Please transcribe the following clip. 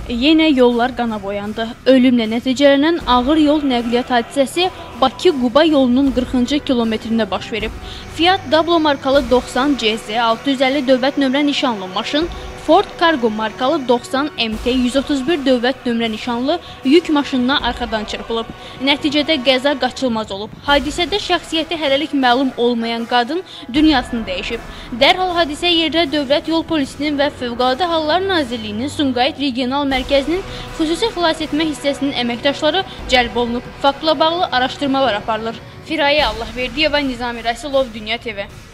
Yenə yollar qana boyandı. Ölümlə nəticələnən ağır yol nəqliyyat hadisəsi Bakı-Quba yolunun 40-cı kilometrində baş verib. Fiat Dablo markalı 90 CZ 650 dövlət nömrə nişanlı maşın, Ford Cargo markalı 90 MT 131 dövlət nömrə nişanlı yük maşınına arxadan çırpılıb. Nəticədə qəza qaçılmaz olub. Hadisədə şəxsiyyəti hələlik məlum olmayan qadın dünyasını dəyişib. Dərhal hadisə yerinə Dövlət Yol Polisinin və Fövqəladə Hallar Nazirliyinin Sumqayıt Regional Mərkəzinin xüsusi xilasetmə hissəsinin əməkdaşları cəlb olunub. Faktla bağlı araşdırmalar aparılır. Firayə Allahverdiyeva, Nizami Rasilov, Dünya TV.